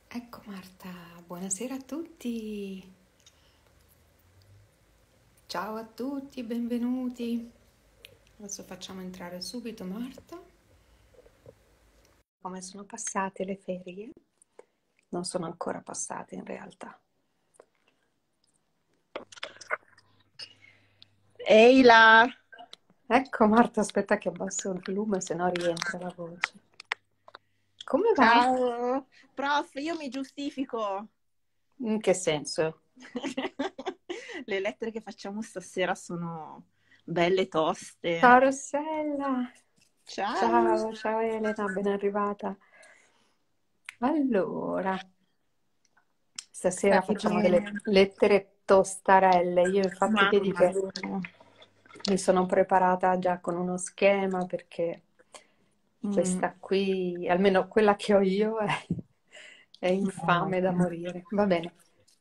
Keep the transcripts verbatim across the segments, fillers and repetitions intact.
Ecco Marta, buonasera a tutti. Ciao a tutti, benvenuti. Adesso facciamo entrare subito Marta. Come sono passate le ferie? Non sono ancora passate in realtà. Eila, Ecco Marta, aspetta che abbasso il volume, se no rientra la voce. Come va? ciao, prof, io mi giustifico. In che senso? Le lettere che facciamo stasera sono belle toste. Ciao Rossella. Ciao. Ciao, ciao Elena, ben arrivata. Allora, stasera Stai facciamo delle bene? lettere tostarelle. Io infatti vedi Mamma che mia. mi sono preparata già con uno schema perché Mm, questa qui, almeno quella che ho io, è, è infame da no. morire. Va bene.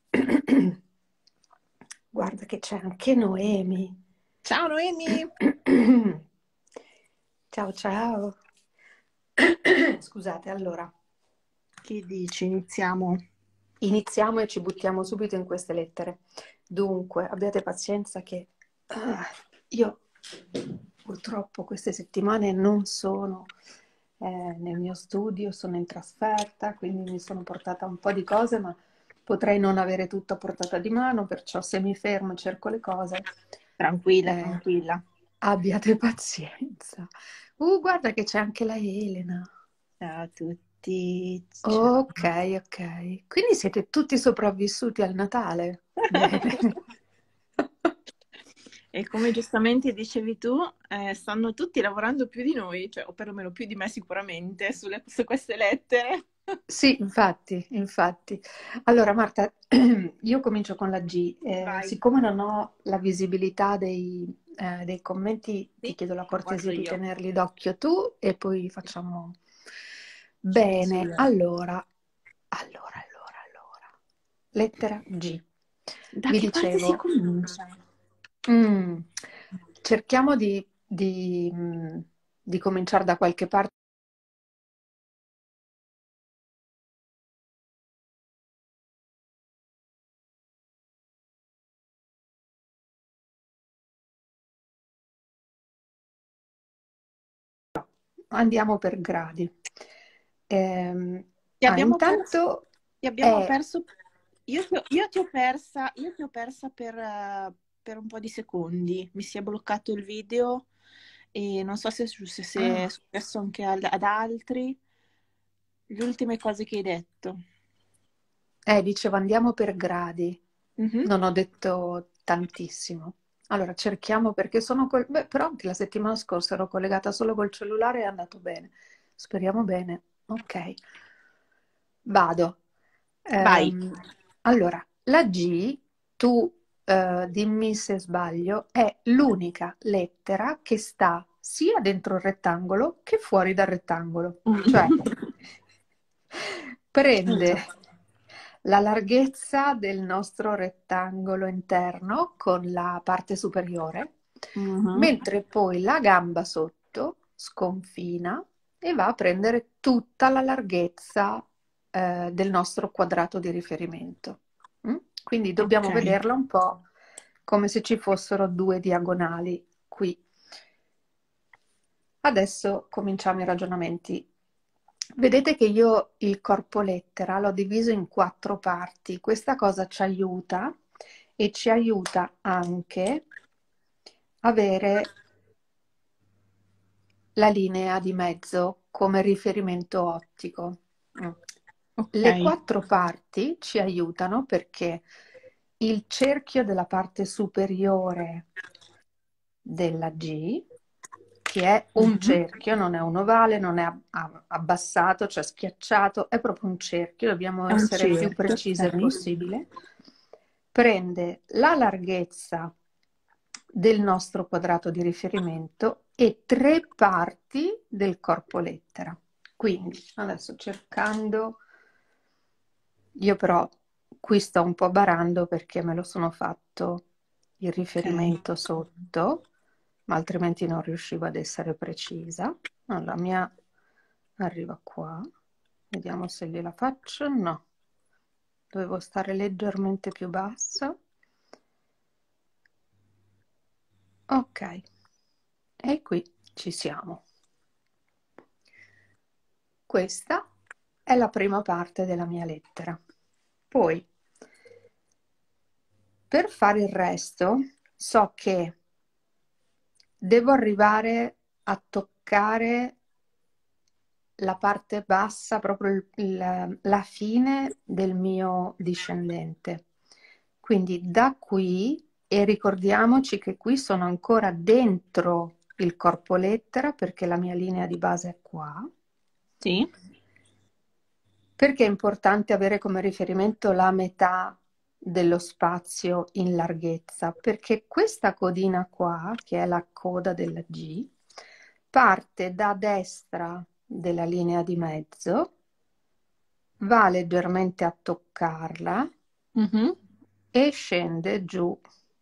Guarda che c'è anche Noemi. Ciao Noemi. Ciao, ciao. Scusate, allora, Che dici? Iniziamo. iniziamo e ci buttiamo subito in queste lettere. Dunque, abbiate pazienza che ah, io purtroppo queste settimane non sono eh, nel mio studio, sono in trasferta, quindi mi sono portata un po' di cose, ma potrei non avere tutto a portata di mano, perciò se mi fermo e cerco le cose, Tranquilla, eh, tranquilla. abbiate pazienza. Uh, guarda che c'è anche la Elena. Ciao a tutti. Ciao. Ok, ok. Quindi siete tutti sopravvissuti al Natale? Bene. E come giustamente dicevi tu, eh, stanno tutti lavorando più di noi, cioè, o perlomeno più di me sicuramente, sulle- su queste lettere. Sì, infatti, infatti. Allora, Marta, io comincio con la G. Eh, Vai, siccome non ho la visibilità dei, eh, dei commenti, ti sì, chiedo la lo guardo cortesia di io. tenerli d'occhio tu e poi Sì, facciamo... ci penso Bene, io. allora, allora, allora, allora. Lettera G. Da Vi che parte si dicevo, comincia? mm, cerchiamo di, di, mm, di cominciare da qualche parte. Andiamo per gradi. Ehm, Ti ah, abbiamo perso, intanto ti abbiamo è... perso, io ti ho, io ti ho persa, io ti ho persa per, eh, per un po' di secondi. Mi si è bloccato il video e non so se, se- se è Ah, successo anche ad, ad altri. Le ultime cose che hai detto. eh, dicevo andiamo per gradi. Mhm. Non ho detto tantissimo. Allora, cerchiamo perché sono... col- beh, però anche la settimana scorsa ero collegata solo col cellulare e è andato bene. Speriamo bene. Ok. Vado. Vai. Ehm, allora, la G, tu eh, dimmi se sbaglio, è l'unica lettera che sta sia dentro il rettangolo che fuori dal rettangolo. Cioè, prende la larghezza del nostro rettangolo interno con la parte superiore, Mhm. mentre poi la gamba sotto sconfina e va a prendere tutta la larghezza eh, del nostro quadrato di riferimento. Mm? Quindi Ok. dobbiamo vederla un po' come se ci fossero due diagonali qui. Adesso cominciamo i ragionamenti. Vedete che io il corpo lettera l'ho diviso in quattro parti. Questa cosa ci aiuta e ci aiuta anche avere la linea di mezzo come riferimento ottico. Mm. Ok. Le quattro parti ci aiutano perché il cerchio della parte superiore della G, che è un Mhm. cerchio, non è un ovale, non è ab- ab- abbassato, cioè schiacciato, è proprio un cerchio, dobbiamo È un essere il più cerchio, precise ok. possibile. Prende la larghezza del nostro quadrato di riferimento e tre parti del corpo lettera. Quindi, adesso cercando, io però qui sto un po' barando perché me lo sono fatto il Ok. riferimento sotto, ma altrimenti non riuscivo ad essere precisa. Allora, la mia arriva qua. Vediamo se gliela faccio. No. dovevo stare leggermente più basso. Ok, e qui ci siamo. Questa è la prima parte della mia lettera. Poi, per fare il resto, so che devo arrivare a toccare la parte bassa, proprio il- il- la fine del mio discendente. Quindi da qui, e ricordiamoci che qui sono ancora dentro il corpo lettera perché la mia linea di base è qua. Sì. Perché è importante avere come riferimento la metà dello spazio in larghezza? Perché questa codina qua, che è la coda della G, parte da destra della linea di mezzo, va leggermente a toccarla Mhm. e scende giù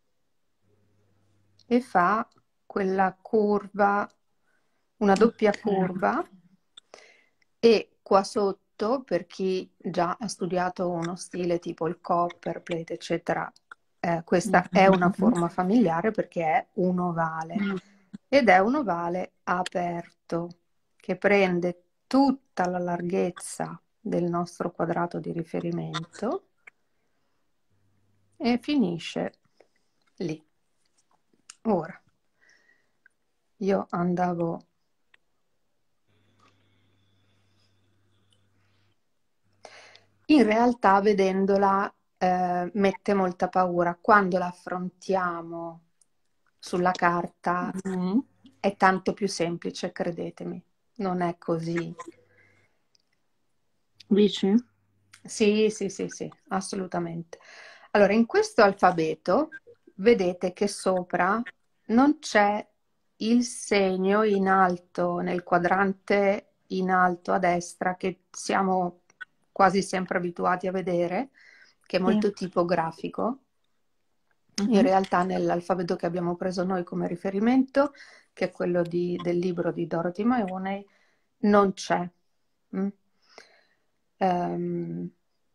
e fa quella curva, una doppia Ok. curva, e qua sotto, per chi già ha studiato uno stile tipo il copperplate, eccetera, eh, questa è una Mhm. forma familiare perché è un ovale Mm. ed è un ovale aperto che prende tutta la larghezza del nostro quadrato di riferimento e finisce lì. Ora, io andavo in realtà vedendola eh, mette molta paura. Quando la affrontiamo sulla carta Mm. è tanto più semplice, credetemi, non è così. Dici? Sì, sì, sì, sì, assolutamente. Allora, in questo alfabeto vedete che sopra non c'è il segno in alto, nel quadrante in alto a destra, che siamo quasi sempre abituati a vedere, che è Sì. molto tipografico. In Mhm. realtà nell'alfabeto che abbiamo preso noi come riferimento, che è quello di- del libro di Dorothy Mahoney, non c'è. Mm? Ehm,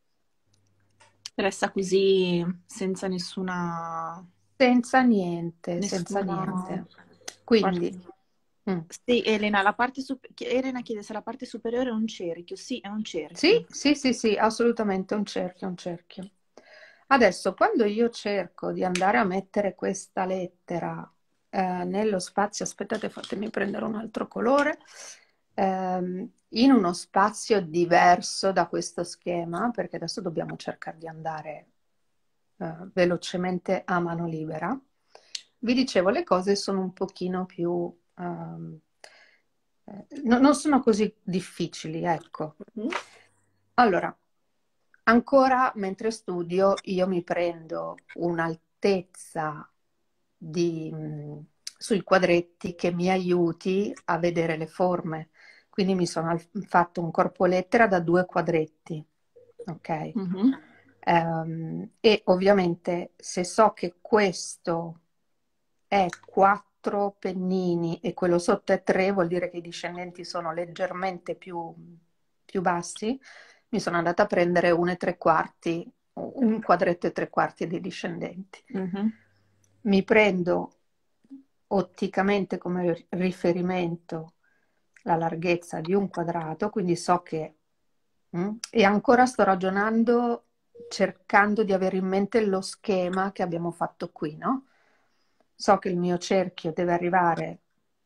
Resta così senza nessuna, senza niente, senza nessuna... niente. Quindi, parte- mm, Sì, Elena, la parte sup- Elena chiede se la parte superiore è un cerchio. Sì, è un cerchio. sì, sì, sì, sì, assolutamente un cerchio, un cerchio. Adesso, quando io cerco di andare a mettere questa lettera eh, nello spazio, aspettate, fatemi prendere un altro colore, ehm, in uno spazio diverso da questo schema, perché adesso dobbiamo cercare di andare eh, velocemente a mano libera. Vi dicevo, le cose sono un pochino più, ehm, eh, no- non sono così difficili, ecco. Mhm. Allora, ancora mentre studio, io mi prendo un'altezza di, mh, sui quadretti che mi aiuti a vedere le forme. Quindi mi sono al- fatto un corpo lettera da due quadretti, ok? Mhm. Ehm, e ovviamente se so che questo è quattro pennini e quello sotto è tre, vuol dire che i discendenti sono leggermente più, più bassi. Mi sono andata a prendere un e tre quarti, un quadretto e tre quarti dei discendenti. Mhm. Mi prendo otticamente come riferimento la larghezza di un quadrato, quindi so che... mm, e ancora sto ragionando cercando di avere in mente lo schema che abbiamo fatto qui, no? So che il mio cerchio deve arrivare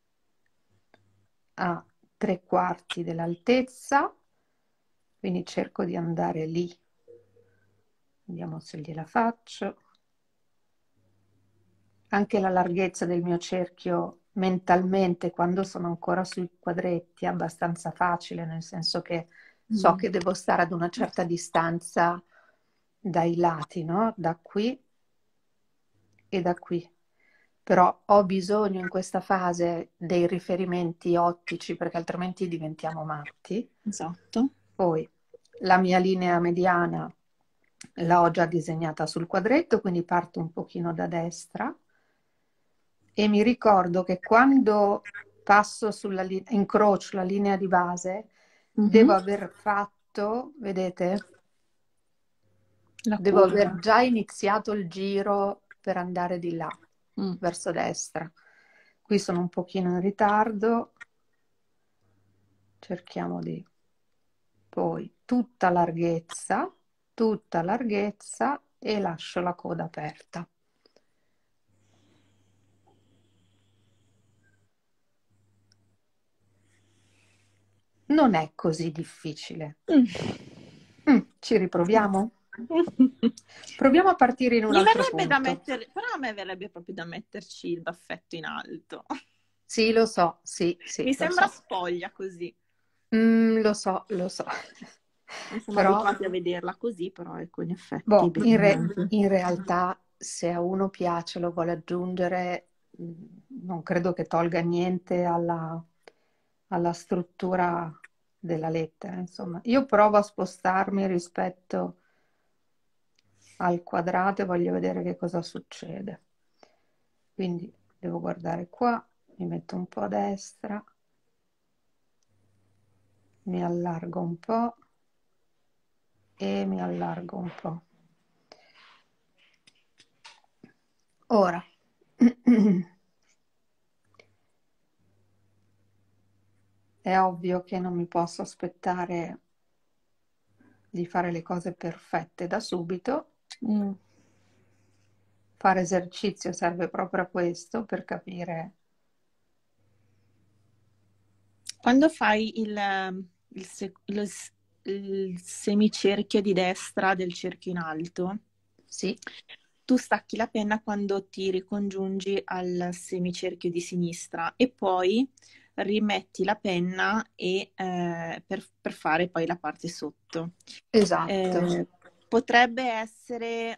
a tre quarti dell'altezza, quindi cerco di andare lì. Vediamo se gliela faccio. Anche la larghezza del mio cerchio mentalmente, quando sono ancora sui quadretti, è abbastanza facile, nel senso che so Mm. che devo stare ad una certa distanza dai lati, no? Da qui e da qui. Però ho bisogno in questa fase dei riferimenti ottici perché altrimenti diventiamo matti. Esatto. Poi la mia linea mediana l'ho già disegnata sul quadretto, quindi parto un pochino da destra e mi ricordo che quando passo sulla linea, incrocio la linea di base, devo Mhm. aver fatto, vedete, La Devo aver curva. già iniziato il giro per andare di là, Mm. verso destra. Qui sono un pochino in ritardo. Cerchiamo di... Poi tutta larghezza, tutta larghezza e lascio la coda aperta. Non è così difficile. Mm. Mm, ci riproviamo? Proviamo a partire in un Mi altro verrebbe da punto. mettere, però a me verrebbe proprio da metterci il baffetto in alto. Sì, lo so, sì, sì, Mi lo sembra so. spoglia così. Mm, lo so, lo so. Noi siamo Però, abituati a vederla così, però ecco, in effetti, boh, in, re- effettivamente. in realtà, se a uno piace, lo vuole aggiungere, mm, non credo che tolga niente alla, alla struttura della lettera, insomma. Io provo a spostarmi rispetto al quadrato e voglio vedere che cosa succede. Quindi devo guardare qua, mi metto un po' a destra, mi allargo un po' e mi allargo un po'. Ora, è ovvio che non mi posso aspettare di fare le cose perfette da subito. Mm. Fare esercizio serve proprio a questo, per capire. Quando fai il, ehm, il se- lo s- il semicerchio di destra del cerchio in alto, Sì, tu stacchi la penna quando ti ricongiungi al semicerchio di sinistra e poi rimetti la penna e, eh, per, per fare poi la parte sotto. esatto. Eh, potrebbe essere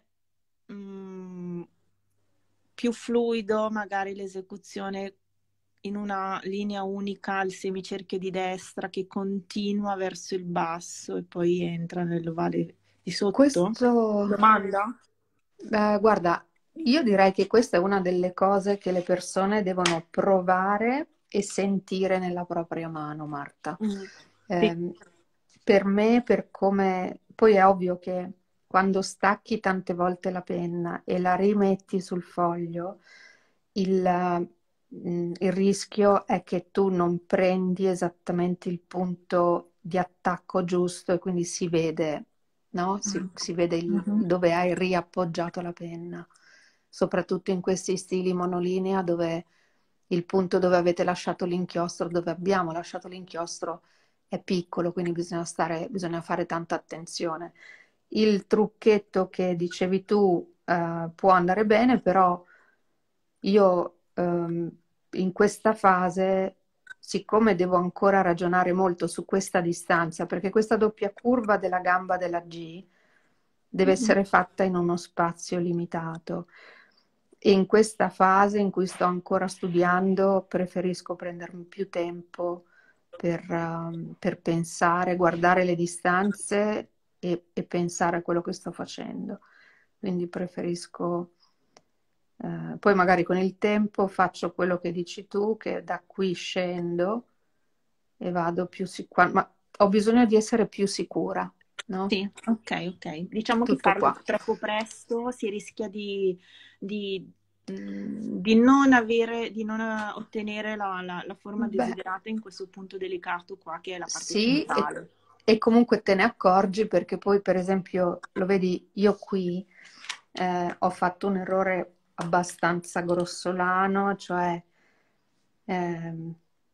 mm, più fluido magari l'esecuzione in una linea unica al semicerchio di destra che continua verso il basso e poi entra nell'ovale di sotto? Questo, Domanda? eh, guarda, io direi che questa è una delle cose che le persone devono provare e sentire nella propria mano, Marta. Mm. Sì. Ehm, per me, per come... Poi è ovvio che quando stacchi tante volte la penna e la rimetti sul foglio, il, mm, il rischio è che tu non prendi esattamente il punto di attacco giusto e quindi si vede, no? Si, si vede il- Mhm. dove hai riappoggiato la penna, soprattutto in questi stili monolinea dove il punto dove avete lasciato l'inchiostro, dove abbiamo lasciato l'inchiostro è piccolo, quindi bisogna stare, bisogna fare tanta attenzione. Il trucchetto che dicevi tu eh, può andare bene, però io ehm, in questa fase, siccome devo ancora ragionare molto su questa distanza, perché questa doppia curva della gamba della G deve Mhm. essere fatta in uno spazio limitato. E in questa fase in cui sto ancora studiando, preferisco prendermi più tempo per, ehm, per pensare, guardare le distanze e, e pensare a quello che sto facendo. Quindi preferisco, eh, poi magari con il tempo faccio quello che dici tu, che da qui scendo e vado più sicura, ma ho bisogno di essere più sicura, no? Sì, ok, ok. Diciamo che Tutto farlo qua. troppo presto si rischia di, di, mh, di non avere, di non eh, ottenere la, la- la forma Beh, desiderata in questo punto delicato qua, che è la parte sì, e, centrale. e comunque te ne accorgi perché poi, per esempio, lo vedi, io qui eh, ho fatto un errore abbastanza grossolano, cioè ehm,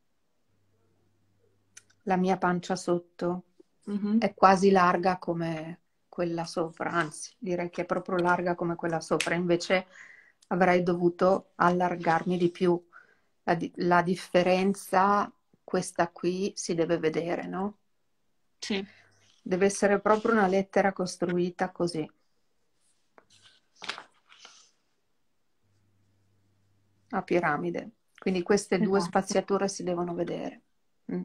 la mia pancia sotto Mhm. è quasi larga come quella sopra, anzi, direi che è proprio larga come quella sopra, invece avrei dovuto allargarmi di più. La, di- la differenza, questa qui, si deve vedere, no? Sì, Deve essere proprio una lettera costruita così, a piramide. Quindi queste due esatto. spaziature si devono vedere. Mm.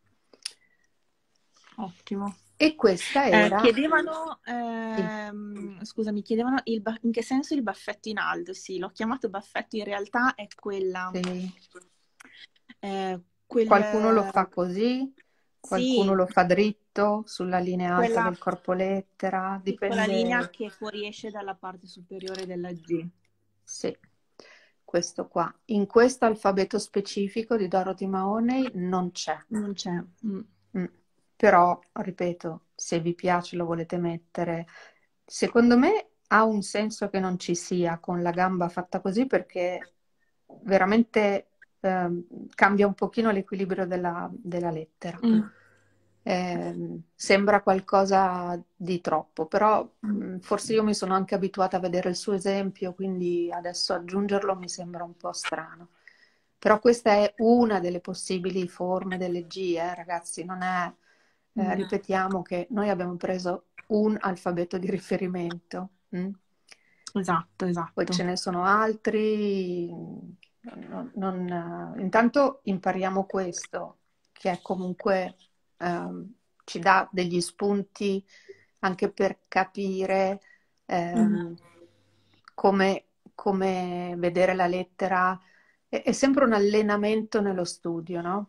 Ottimo. E questa Eh, era... chiedevano, Sì, ehm, scusami, chiedevano il ba- in che senso il baffetto in alto? Sì, l'ho chiamato baffetto, in realtà è quella, sì. eh, quel, Qualcuno lo fa così, Qualcuno Sì, lo fa dritto sulla linea alta quella del corpo lettera, piccola linea dipende. che fuoriesce dalla parte superiore della G. Sì, questo qua. In questo alfabeto specifico di Dorothy Mahoney non c'è. Non c'è. Mm. Mm. Però, ripeto, se vi piace lo volete mettere, secondo me ha un senso che non ci sia con la gamba fatta così perché veramente ehm, cambia un pochino l'equilibrio della, della lettera. Mm. Ehm, sembra qualcosa di troppo, però Mm. mh, forse io mi sono anche abituata a vedere il suo esempio, quindi adesso aggiungerlo mi sembra un po' strano. Però questa è una delle possibili forme delle G, eh, ragazzi, non è, eh, Mm. ripetiamo che noi abbiamo preso un alfabeto di riferimento, mm? Esatto, Poi esatto. ce ne sono altri. Non- non- eh, intanto impariamo questo, che è comunque ehm, ci dà degli spunti anche per capire Mm. ehm, come, come vedere la lettera. È, è sempre un allenamento nello studio, no?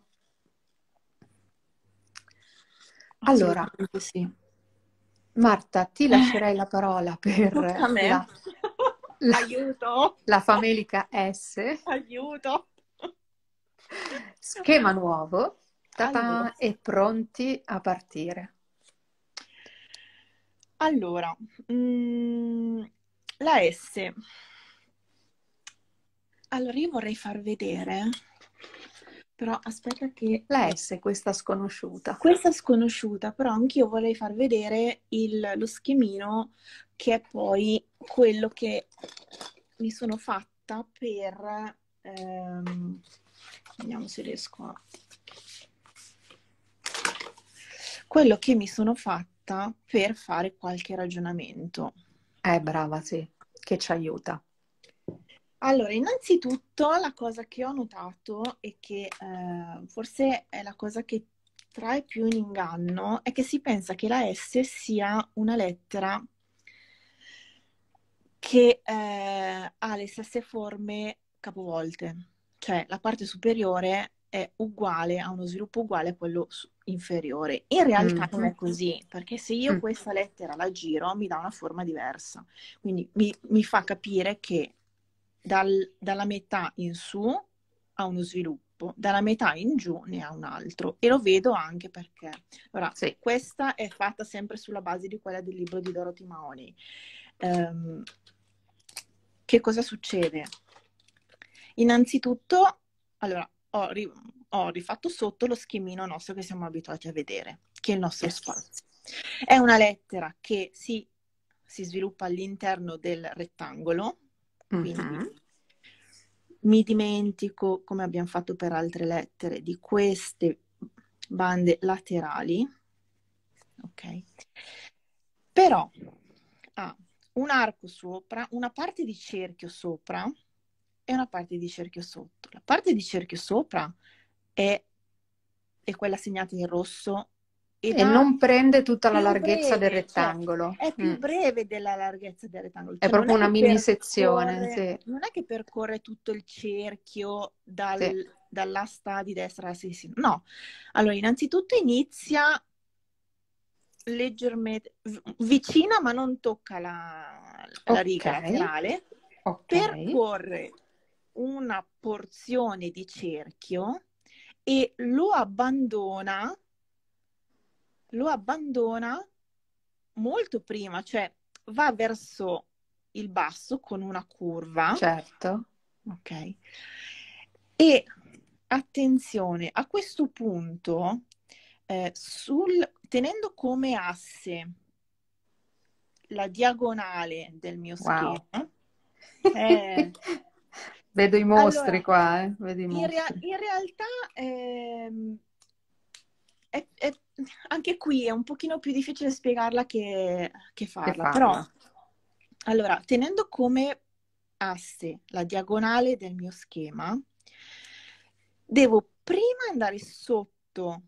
Allora, Assolutamente sì. Marta, ti Eh, lascerei la parola tocca per a me. la, la, Aiuto, la famelica S, aiuto. schema nuovo, Allora, ta-ta, e pronti a partire. allora, mm, la S. Allora, io vorrei far vedere, però aspetta che La S, questa sconosciuta. questa è sconosciuta, però anch'io vorrei far vedere il- lo schemino che è poi quello che mi sono fatta per... ehm, vediamo se riesco a... Quello che mi sono fatta per fare qualche ragionamento. Eh, brava, sì, che ci aiuta. Allora, innanzitutto la cosa che ho notato e che eh, forse è la cosa che trae più in inganno è che si pensa che la S sia una lettera che eh, ha le stesse forme capovolte, cioè la parte superiore è uguale, ha uno sviluppo uguale a quello su- inferiore. In realtà non Mhm. è così, perché se io Mm. questa lettera la giro mi dà una forma diversa. Quindi mi, mi fa capire che dal- dalla metà in su ha uno sviluppo, dalla metà in giù ne ha un altro. E lo vedo anche perché, ora, Sì, questa è fatta sempre sulla base di quella del libro di Dorothy Mahoney. Ehm, che cosa succede? Innanzitutto, allora, ho, ri- ho rifatto sotto lo schemino nostro che siamo abituati a vedere, che è il nostro yes. spazio. È una lettera che si, si sviluppa all'interno del rettangolo, quindi Mhm. mi dimentico, come abbiamo fatto per altre lettere, di queste bande laterali, ok? Però ha un arco sopra, una parte di cerchio sopra e una parte di cerchio sotto. La parte di cerchio sopra è, è quella segnata in rosso ed E ha non prende tutta la più larghezza del breve, cioè rettangolo. è Mm. più breve della larghezza del rettangolo, È cioè non proprio è una che mini sezione, percorre, sì, non è che percorre tutto il cerchio sì. dal, dall'asta di destra alla sinistra, no. Allora, innanzitutto inizia leggermente vicina, ma non tocca la, la Ok, riga laterale, ok. percorre una porzione di cerchio e lo abbandona, lo abbandona molto prima, cioè va verso il basso con una curva, Certo. ok? E attenzione, a questo punto, eh, sul, tenendo come asse la diagonale del mio Wow. schema, eh, Vedo i mostri allora, qua, eh? Vedo i in, rea- mostri. in realtà ehm, è- è- anche qui è un pochino più difficile spiegarla che, che Che farla, però farla. allora, tenendo come asse la diagonale del mio schema, devo prima andare sotto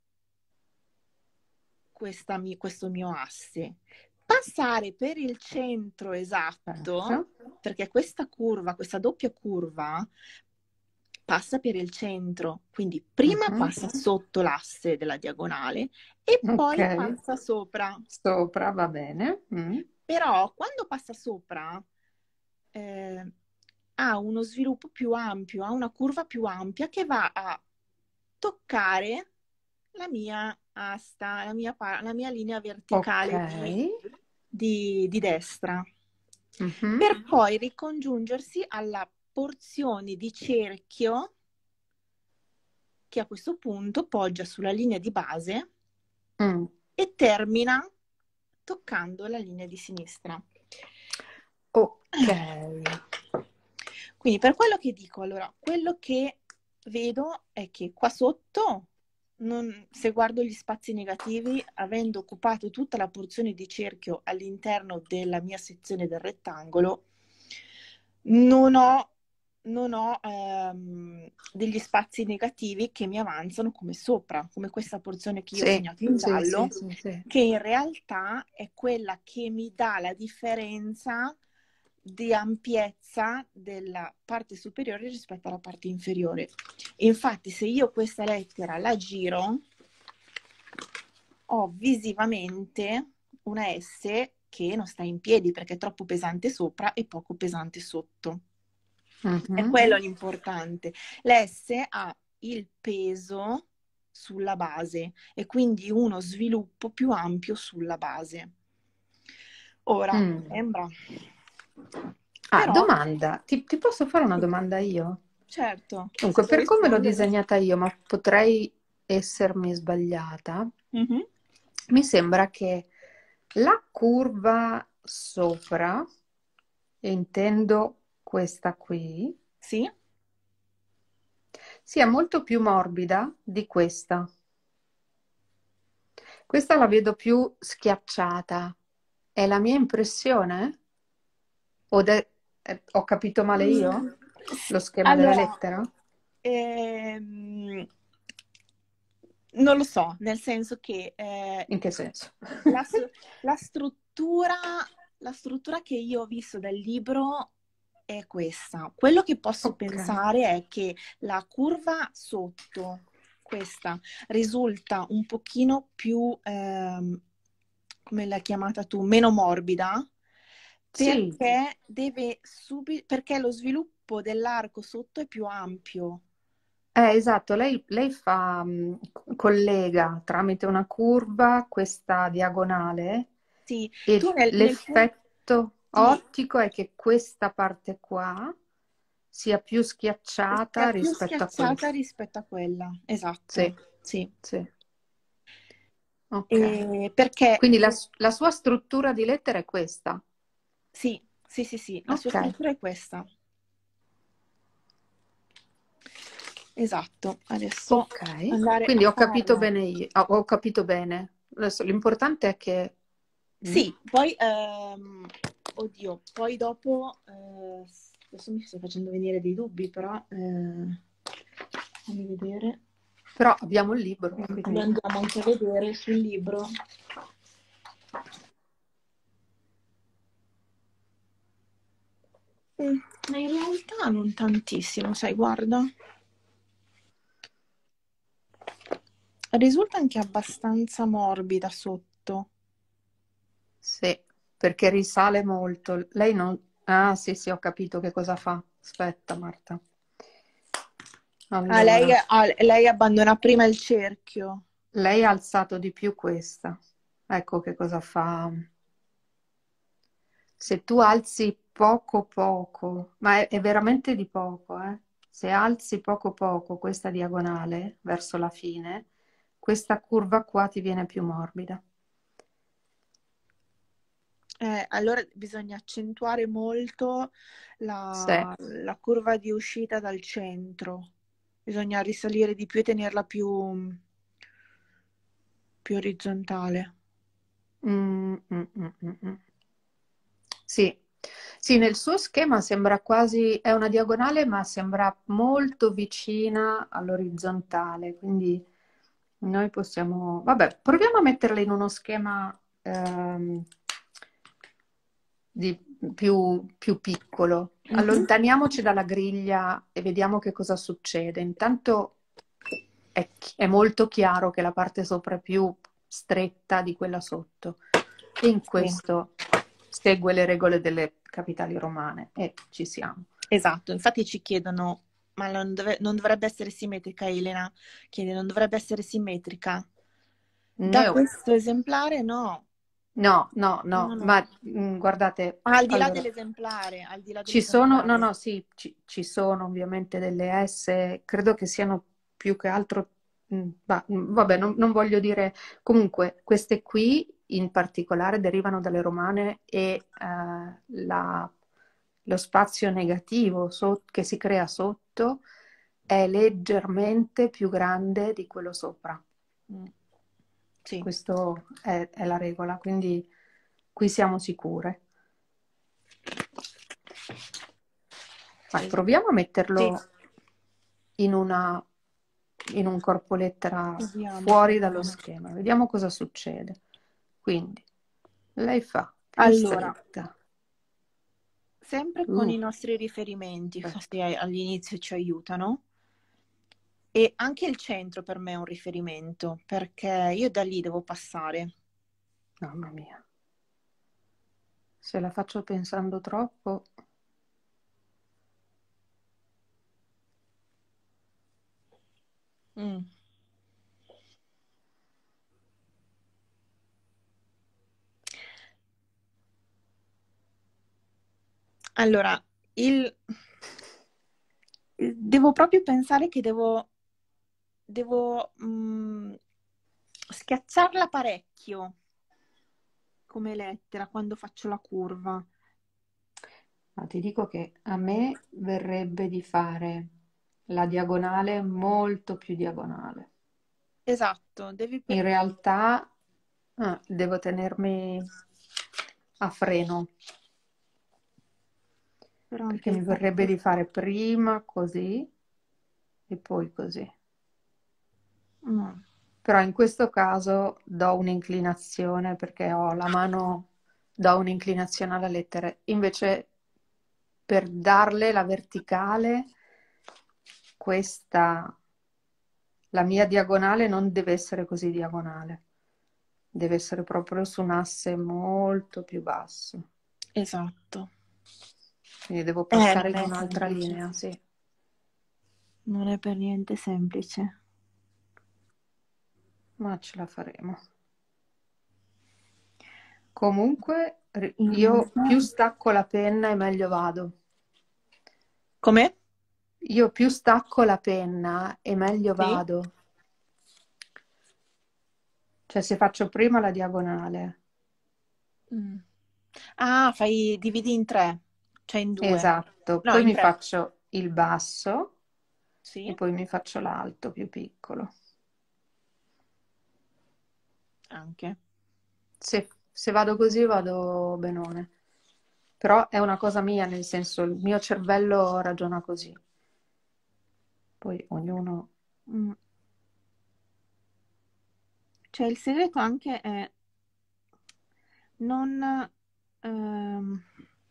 questa mi- questo mio asse, passare per il centro esatto, Certo. perché questa curva, questa doppia curva, passa per il centro, quindi prima Mhm. passa sotto l'asse della diagonale e Ok, poi passa sopra. sopra va bene. Mm. Però quando passa sopra eh, ha uno sviluppo più ampio, ha una curva più ampia che va a toccare la mia asta, la mia, pa- la mia linea Ok. verticale di, di- di destra, Mhm. per poi ricongiungersi alla porzione di cerchio che a questo punto poggia sulla linea di base Mm. e termina toccando la linea di sinistra. Ok. Quindi per quello che dico, allora, quello che vedo è che qua sotto, non- se guardo gli spazi negativi, avendo occupato tutta la porzione di cerchio all'interno della mia sezione del rettangolo, non ho, non ho ehm, degli spazi negativi che mi avanzano come sopra, come questa porzione che io ho Sì, segnato in sì, giallo, sì, sì, sì. che in realtà è quella che mi dà la differenza di ampiezza della parte superiore rispetto alla parte inferiore. Infatti, se io questa lettera la giro, ho visivamente una S che non sta in piedi perché è troppo pesante sopra e poco pesante sotto. È Mhm. quello l'importante. L'S ha il peso sulla base e quindi uno sviluppo più ampio sulla base. Ora, Mm. sembra. Ah, Però, domanda. Ti, ti posso fare una domanda io? certo, se Dunque, vuoi per come l'ho rispondere. disegnata io, ma potrei essermi sbagliata, Mhm. mi sembra che la curva sopra, e intendo questa qui, Sì? sia molto più morbida di questa. Questa la vedo più schiacciata. È la mia impressione? O de- eh, ho capito male Mm, io? Lo schema della allora, lettera? ehm, non lo so, nel senso che eh, In che senso? la, s- la struttura, la struttura che io ho visto dal libro è questa. Quello che posso Ok. pensare è che la curva sotto, questa, risulta un pochino più, ehm, come l'hai chiamata tu, meno morbida, Sì, perché deve subi- perché lo sviluppo dell'arco sotto è più ampio. eh, esatto, lei, lei fa, mh, collega tramite una curva questa diagonale Sì, tu e nel, nel punto. l'effetto Sì, ottico è che questa parte qua sia più sia schiacciata più rispetto a schiacciata questa. rispetto a quella, esatto, Sì, sì. sì, ok. E perché Quindi la, la sua struttura di lettera è questa. sì, sì, sì, sì, la sua Ok, struttura è questa. Esatto, adesso ok. andare Quindi a ho capito farla. bene io, ah, ho capito bene. Adesso l'importante è che... Mm? Sì, poi, ehm, oddio, poi dopo, eh, adesso mi sto facendo venire dei dubbi, però, eh, fammi vedere. Però abbiamo il libro, Lo quindi... andiamo anche a vedere sul libro. Mm, ma in realtà non tantissimo, sai, guarda. Risulta anche abbastanza morbida sotto. Sì, perché risale molto. Lei non... Ah, sì, sì, ho capito che cosa fa. Aspetta, Marta. Ah, lei, Allora, ah, lei abbandona prima il cerchio. lei ha alzato di più questa. Ecco che cosa fa. Se tu alzi poco poco, ma è, è veramente di poco, eh? Se alzi poco poco questa diagonale verso la fine, questa curva qua ti viene più morbida. Eh, allora bisogna accentuare molto Sì. la, la curva di uscita dal centro. Bisogna risalire di più e tenerla più, più orizzontale. Mm, mm, mm, mm, mm. Sì. Sì, nel suo schema sembra quasi, è una diagonale, ma sembra molto vicina all'orizzontale, quindi noi possiamo, vabbè, proviamo a metterla in uno schema ehm, di, più, più piccolo. Mhm. Allontaniamoci dalla griglia e vediamo che cosa succede. Intanto è, è molto chiaro che la parte sopra è più stretta di quella sotto. E in Sì. questo segue le regole delle capitali romane e ci siamo. Esatto, infatti ci chiedono, ma non, dove- non dovrebbe essere simmetrica, Elena? Chiede, non dovrebbe essere simmetrica? Da No, questo esemplare no. no, no, No, no, no. ma mh, guardate, Ma al di là allora, dell'esemplare, al di là ci sono, no, dell'esemplare. no, sì, ci, ci sono ovviamente delle S, credo che siano più che altro, mh, va- mh, vabbè, non, non voglio dire, comunque queste qui in particolare derivano dalle romane e eh, la- lo spazio negativo so- che si crea sotto è leggermente più grande di quello sopra. Mm. Sì, Questa è, è la regola, quindi qui siamo sicure. Vai, es- proviamo a sì, metterlo in una, in un corpo lettera proviamo, fuori dallo proviamo. schema, vediamo cosa succede. Quindi lei fa più Allora, stretta. sempre con Uh, i nostri riferimenti, aspetta. se all'inizio ci aiutano. E anche il centro per me è un riferimento, perché io da lì devo passare. Mamma mia, se la faccio pensando troppo. Mm. Allora, il... devo proprio pensare che devo, devo mm, schiacciarla parecchio come lettera quando faccio la curva. Ma ti dico che a me verrebbe di fare la diagonale molto più diagonale. Esatto, devi... In pe- realtà ah, devo tenermi a freno però anche perché il mi verrebbe fatto... di fare prima così e poi così. Mm. Però in questo caso do un'inclinazione perché ho la mano, do un'inclinazione alla lettera. Invece per darle la verticale, questa, la mia diagonale non deve essere così diagonale, deve essere proprio su un asse molto più basso. Esatto. Quindi devo Eh, passare non in è un'altra semplice. linea, sì. Non è per niente semplice. Ma ce la faremo. Comunque, ri- In io realtà... più stacco la penna e meglio vado. Com'è? Io più stacco la penna e meglio Sì? vado. Cioè, se faccio prima la diagonale. Mm. Ah, fai, dividi in tre, cioè in due. Esatto. No, Poi in mi tre. faccio il basso Sì, e poi mi faccio l'alto più piccolo. anche. Se, se vado così vado benone. Però è una cosa mia, nel senso, il mio cervello ragiona così. Poi ognuno... Mm. Cioè il segreto anche è non, ehm,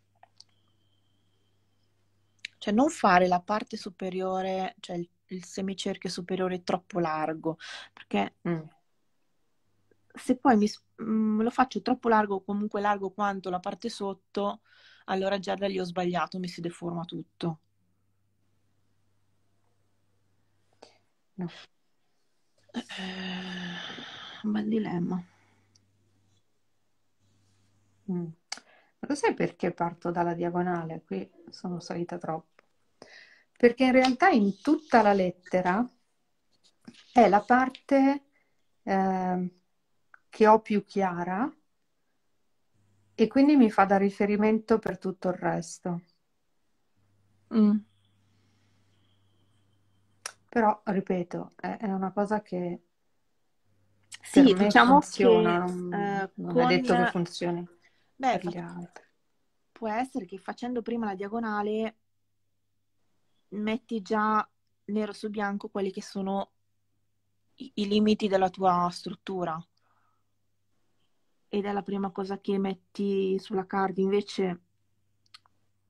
cioè non fare la parte superiore, cioè il, il semicerchio superiore troppo largo, perché Mm. se poi mi, s- mm, lo faccio troppo largo, o comunque largo quanto la parte sotto, allora già da lì ho sbagliato, mi si deforma tutto. No. Eh, un bel dilemma. Mm. Ma lo sai perché parto dalla diagonale? Qui sono salita troppo. Perché in realtà in tutta la lettera è la parte eh, che ho più chiara e quindi mi fa da riferimento per tutto il resto. Mm. Però, ripeto, è, è una cosa che per Sì, me diciamo funziona, che non, eh, non è con... detto che funzioni Beh, per fa- gli altri. può essere che facendo prima la diagonale metti già nero su bianco quelli che sono i, i limiti della tua struttura ed è la prima cosa che metti sulla card. Invece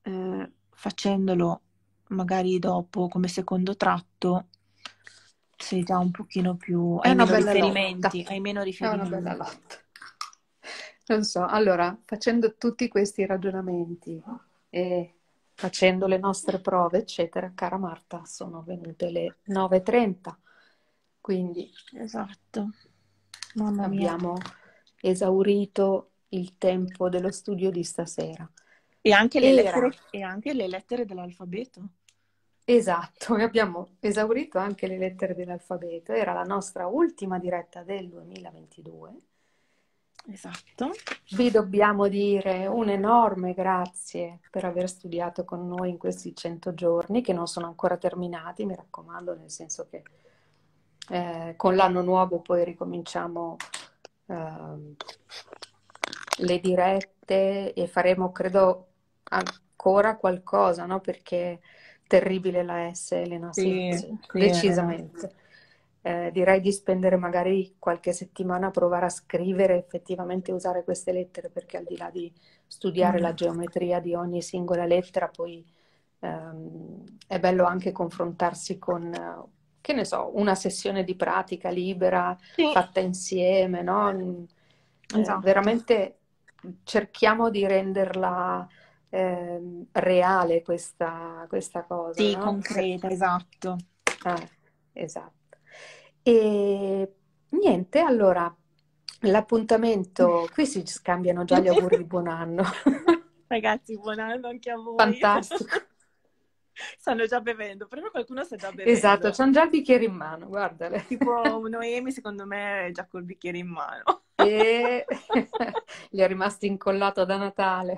eh, facendolo magari dopo come secondo tratto sei già un pochino più, È hai una meno bella lotta, riferimenti, hai meno è una bella riferimenti. lotta. Non so, allora, facendo tutti questi ragionamenti e facendo le nostre prove, eccetera, cara Marta, sono venute le nove e trenta, quindi Esatto, mamma mia. abbiamo esaurito il tempo dello studio di stasera. E anche le Era, lettere, e anche le lettere dell'alfabeto. esatto, e abbiamo esaurito anche le lettere dell'alfabeto. Era la nostra ultima diretta del duemilaventidue. Esatto. Vi dobbiamo dire un enorme grazie per aver studiato con noi in questi cento giorni, che non sono ancora terminati, mi raccomando, nel senso che eh, con l'anno nuovo poi ricominciamo eh, le dirette e faremo, credo, ancora qualcosa, no? Perché terribile la S, Elena, sì, Sì, sì, sì, è vero. decisamente. Eh, direi di spendere magari qualche settimana a provare a scrivere, effettivamente usare queste lettere, perché al di là di studiare Mm. la geometria di ogni singola lettera, poi ehm, è bello anche confrontarsi con, eh, che ne so, una sessione di pratica libera Sì, fatta insieme, no? Eh, esatto. veramente cerchiamo di renderla ehm, reale questa, questa cosa, Sì, no? Se- concreta, esatto. ah, esatto. E niente, allora, l'appuntamento, qui si scambiano già gli auguri di buon anno. Ragazzi, buon anno anche a voi. Fantastico. Stanno già bevendo, però qualcuno sta già Esatto, bevendo. c'hanno già il bicchiere in mano, guardale. Tipo Noemi, secondo me, è già col bicchiere in mano. E gli è rimasto incollato da Natale.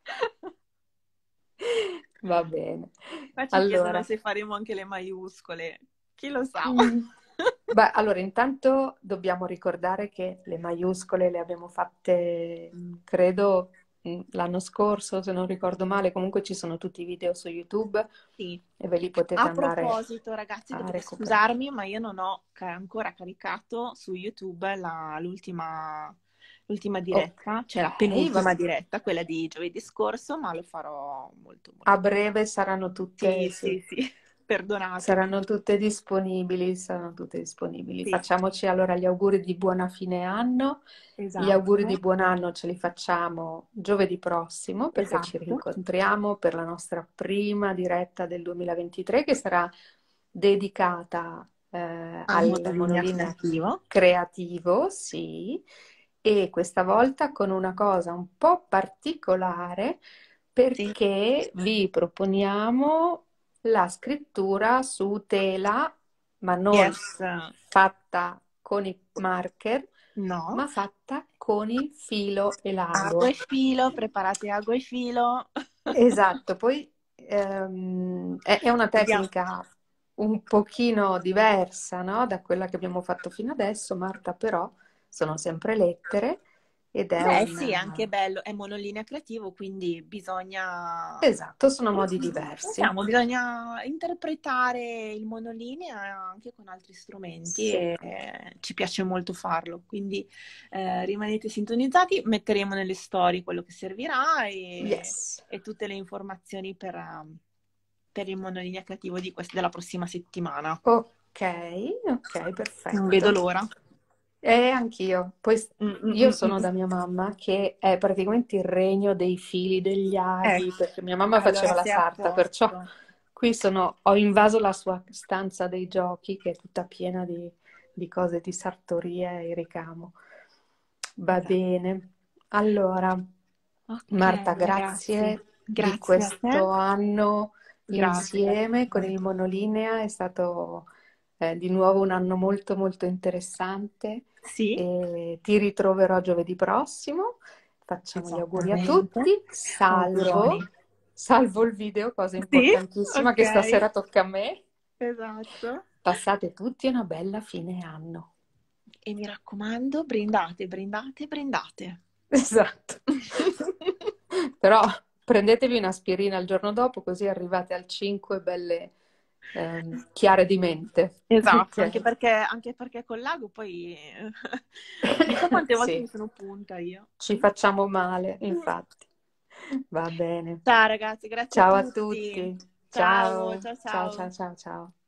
Va bene. Qua ci chiedono Allora, se faremo anche le maiuscole. Chi lo sa? mm, beh, allora intanto dobbiamo ricordare che le maiuscole le abbiamo fatte, mm, credo, mm, l'anno scorso, se non ricordo male. Comunque ci sono tutti i video su YouTube Sì. e ve li potete A andare proposito, ragazzi, a dovete recuperare. scusarmi, ma io non ho ca- ancora caricato su YouTube la- l'ultima l'ultima Ok, diretta, cioè la va- penultima diretta, quella di giovedì scorso, ma lo farò molto a molto presto. breve saranno tutte, Sì, sì. sì, sì, perdonatemi. Saranno tutte disponibili, saranno tutte disponibili. Sì, Facciamoci allora gli auguri di buona fine anno. Gli auguri di esatto, buon anno ce li facciamo giovedì prossimo perché ci esatto. rincontriamo per la nostra prima diretta del duemilaventitré che sarà dedicata eh, A al monolinea monolinea creativo. creativo, sì, e questa volta con una cosa un po' particolare Sì, perché vi proponiamo la scrittura su tela, ma non yes, fatta con i marker, no. ma fatta con il filo e Ago e l'ago. filo, preparate ago e filo. Esatto, poi ehm, è, è una Dobbiamo... tecnica un pochino diversa, no, da quella che abbiamo fatto fino adesso, Marta, però sono sempre lettere ed è Beh, un... sì, è anche bello, è monolinea creativo, quindi bisogna, Esatto, sono modi diversi. diciamo, bisogna interpretare il monolinea anche con altri strumenti Sì. e eh, ci piace molto farlo. Quindi eh, rimanete sintonizzati, metteremo nelle storie quello che servirà e, Yes. e tutte le informazioni per, um, per il monolinea creativo di quest- della prossima settimana. Ok, ok, Non vedo perfetto. l'ora. E anch'io. Poi s- Mm, mm, io mm, sono mm. da mia mamma che è praticamente il regno dei fili, degli aghi, Ecco, perché mia mamma faceva allora la sei a sarta, perciò posto. qui sono, ho invaso la sua stanza dei giochi che è tutta piena di, di cose di sartoria e ricamo. Va Esatto. bene. Allora, Ok, Marta, ragazzi, grazie di grazie a te. questo anno Grazie a insieme con te. il Monolinea, è stato eh, di nuovo un anno molto molto interessante Sì, e ti ritroverò giovedì prossimo. Facciamo gli auguri a esattamente. tutti, Auguroni. salvo, salvo il video, cosa Sì, importantissima che ok, stasera tocca a me. esatto. Passate tutti una bella fine anno. E mi raccomando, brindate, brindate, brindate. Esatto. Però prendetevi un'aspirina il giorno dopo, così arrivate al cinque belle ehm, chiare di mente. Esatto, anche Ok? perché, anche perché col lago poi chissà quante volte mi Sì, sono punta io. ci facciamo male, infatti. Va bene. Ciao ragazzi, grazie a Ciao a tutti. tutti. Ciao, Ciao, ciao, ciao, ciao, ciao. ciao, ciao.